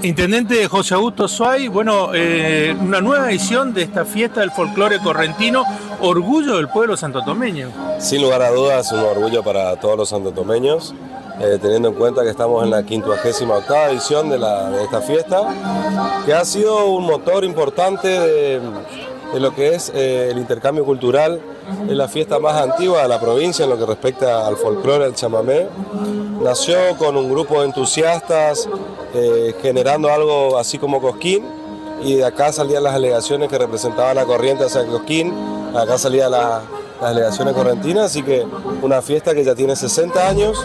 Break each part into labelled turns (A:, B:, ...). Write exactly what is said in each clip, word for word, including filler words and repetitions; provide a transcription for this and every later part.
A: Intendente José Augusto Zuay, bueno, eh, una nueva edición de esta fiesta del folclore correntino, orgullo del pueblo santotomeño.
B: Sin lugar a dudas, un orgullo para todos los santotomeños, eh, teniendo en cuenta que estamos en la quincuagésima octava edición de, la, de esta fiesta, que ha sido un motor importante de, de lo que es eh, el intercambio cultural. Es la fiesta más antigua de la provincia en lo que respecta al folclore, al chamamé. Nació con un grupo de entusiastas eh, generando algo así como Cosquín, y de acá salían las delegaciones que representaban la corriente hacia Cosquín, acá salían la, las delegaciones correntinas, así que una fiesta que ya tiene sesenta años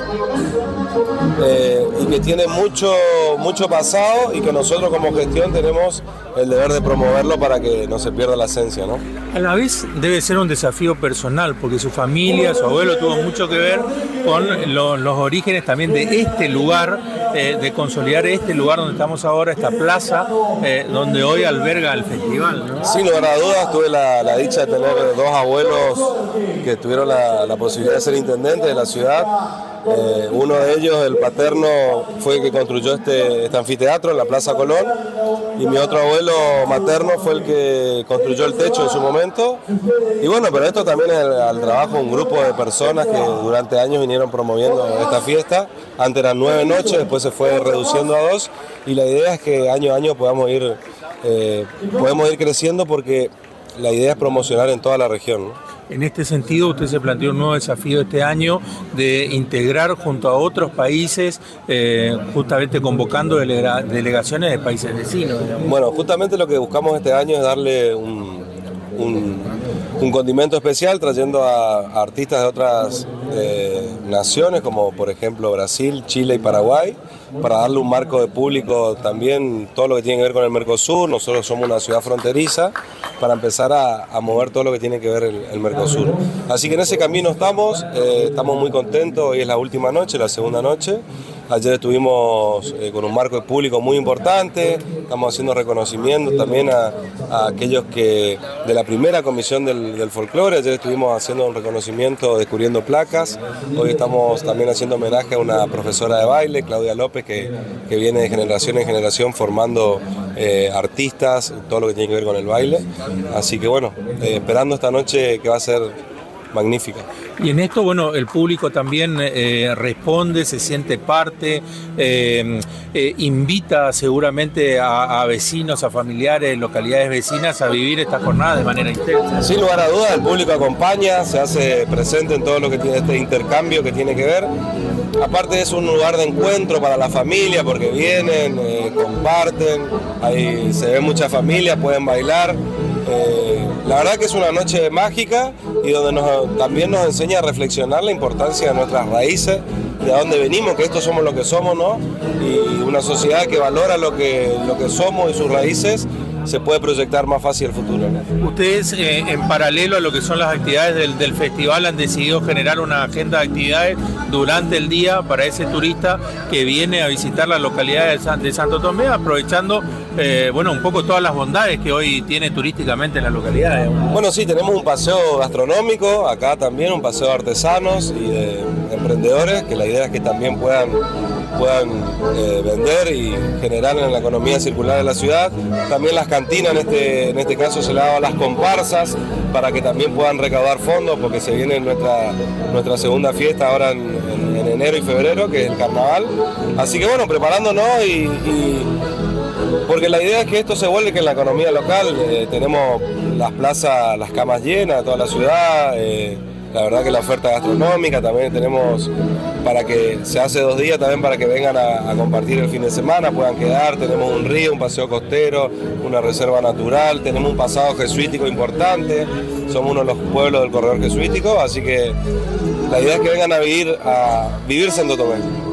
B: eh, y que tiene mucho, mucho pasado, y que nosotros como gestión tenemos el deber de promoverlo para que no se pierda la esencia, ¿no?
A: A la vez debe ser un desafío personal, porque su familia, su abuelo tuvo mucho que ver con lo, los orígenes también de este lugar, eh, de consolidar este lugar donde estamos ahora, esta plaza, eh, donde hoy alberga el festival, ¿no?
B: Sin lugar a dudas, tuve la, la dicha de tener dos abuelos que tuvieron la, la posibilidad de ser intendentes de la ciudad. Eh, uno de ellos, el paterno, fue el que construyó este, este anfiteatro en la Plaza Colón, y mi otro abuelo materno fue el que construyó el techo en su momento. Y bueno, pero esto también es el, al trabajo de un grupo de personas que durante años vinieron promoviendo esta fiesta. Antes eran nueve noches, después se fue reduciendo a dos, y la idea es que año a año podamos ir, eh, podemos ir creciendo, porque la idea es promocionar en toda la región, ¿no?
A: En este sentido, usted se planteó un nuevo desafío este año de integrar junto a otros países, eh, justamente convocando delega delegaciones de países vecinos, digamos.
B: Bueno, justamente lo que buscamos este año es darle un, un, un condimento especial, trayendo a, a artistas de otras eh, naciones, como por ejemplo Brasil, Chile y Paraguay, para darle un marco de público también, todo lo que tiene que ver con el Mercosur. Nosotros somos una ciudad fronteriza, para empezar a, a mover todo lo que tiene que ver el, el Mercosur. Así que en ese camino estamos, eh, estamos muy contentos. Hoy es la última noche, la segunda noche. Ayer estuvimos eh, con un marco de público muy importante, estamos haciendo reconocimiento también a, a aquellos que de la primera comisión del, del folclore. Ayer estuvimos haciendo un reconocimiento, descubriendo placas. Hoy estamos también haciendo homenaje a una profesora de baile, Claudia López, que, que viene de generación en generación formando eh, artistas, todo lo que tiene que ver con el baile. Así que bueno, eh, esperando esta noche que va a ser magnífica.
A: Y en esto, bueno, el público también eh, responde, se siente parte, eh, eh, invita seguramente a, a vecinos, a familiares, localidades vecinas a vivir esta jornada de manera intensa.
B: Sin lugar a dudas, el público acompaña, se hace presente en todo lo que tiene este intercambio que tiene que ver. Aparte es un lugar de encuentro para la familia, porque vienen, eh, comparten, ahí se ven muchas familias, pueden bailar. Eh, la verdad que es una noche mágica, y donde nos, también nos enseña a reflexionar la importancia de nuestras raíces, de dónde venimos, que estos somos lo que somos, ¿no? Y una sociedad que valora lo que, lo que somos y sus raíces, se puede proyectar más fácil el futuro, ¿no?
A: Ustedes, eh, en paralelo a lo que son las actividades del, del festival, han decidido generar una agenda de actividades durante el día para ese turista que viene a visitar la localidad de, San, de Santo Tomé, aprovechando eh, bueno, un poco todas las bondades que hoy tiene turísticamente en la localidad, ¿eh?
B: Bueno, sí, tenemos un paseo gastronómico, acá también un paseo de artesanos y de emprendedores, que la idea es que también puedan puedan eh, vender y generar en la economía circular de la ciudad. También las cantinas, en este, en este caso se le ha dado a las comparsas, para que también puedan recaudar fondos, porque se viene nuestra, nuestra segunda fiesta ahora en, en, en enero y febrero, que es el carnaval. Así que bueno, preparándonos, y, y porque la idea es que esto se vuelve que en la economía local eh, tenemos las plazas, las camas llenas de toda la ciudad. eh, La verdad que la oferta gastronómica también tenemos, para que se hace dos días también, para que vengan a, a compartir el fin de semana, puedan quedar. Tenemos un río, un paseo costero, una reserva natural, tenemos un pasado jesuítico importante, somos uno de los pueblos del corredor jesuítico, así que la idea es que vengan a vivir, a vivir Santo Tomé.